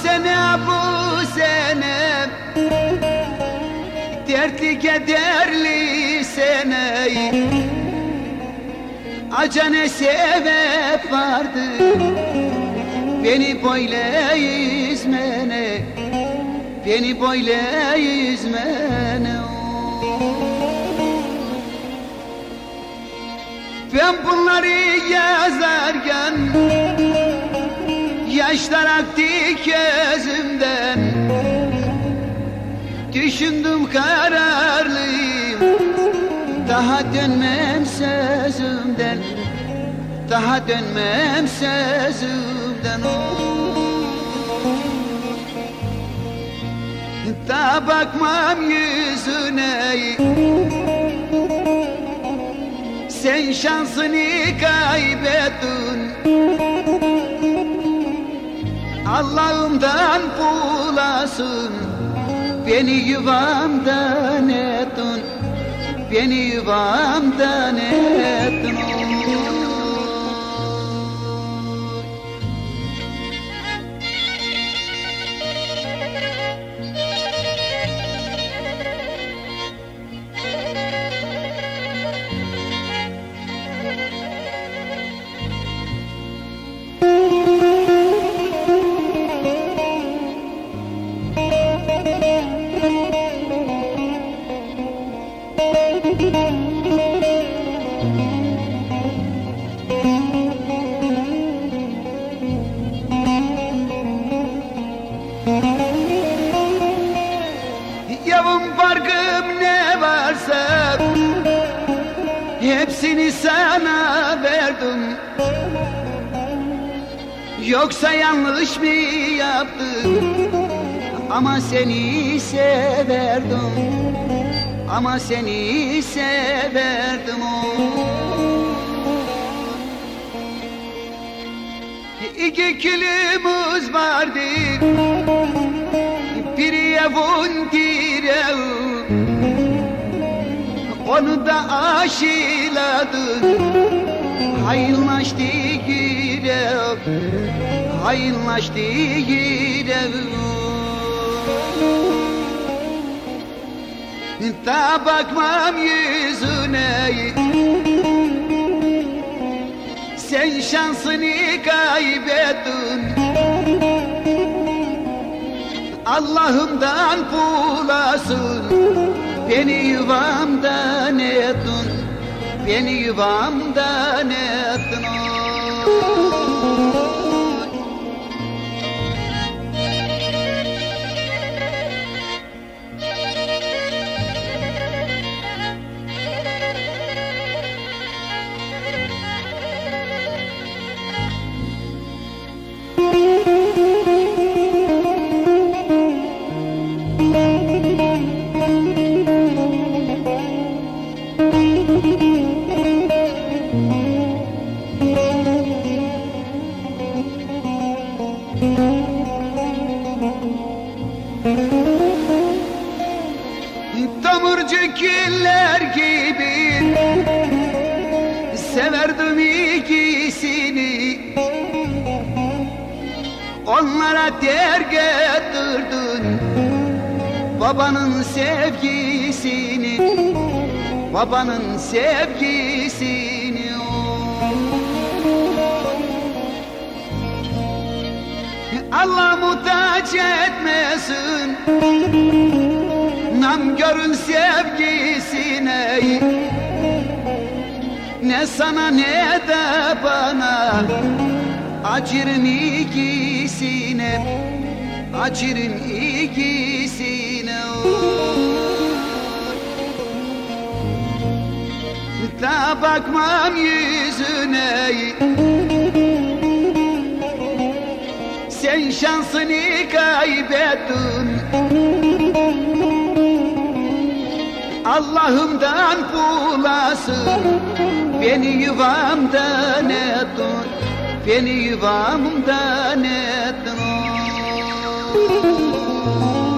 sene bu sene, dertli kederli sene, acane sebep vardı beni böyle üzmene, beni böyle üzmene. Ben bunları yazarken yaşlar aktı gözümden, düşündüm kararlıyım, daha dönmem sözümden, daha dönmem sözümden. Daha bakmam yüzüne, sen şansını kaybettin, Allah'ımdan bulasın, beni yuvamdan ettin, beni yuvamdan ettin. Yavrum farkım ne varsa hepsini sana verdim. Yoksa yanlış mı yaptım? Ama seni severdim, ama seni severdim. İki kilimiz vardı, biri evun direği, onu da aşıladın, hayırlaştı gireği, hayırlaştı gireği. Ta bakmam yüzüne, sen şansını kaybettin, Allah'ımdan bulasın, beni yuvamdan ettin, beni yuvamdan ettin. Damurcu giller gibi severdim ikisini, onlara terk ettirdin babanın sevgisini, babanın sevgisini. Allah muhtaç etmesin namkörün sevgisine, ne sana ne de bana, acırım ikisine, acırım ikisine. Da bakmam yüzüne, sen şansını kaybettin, Allah'ımdan bulasın, beni yuvamdan ettin, beni yuvamdan ettin.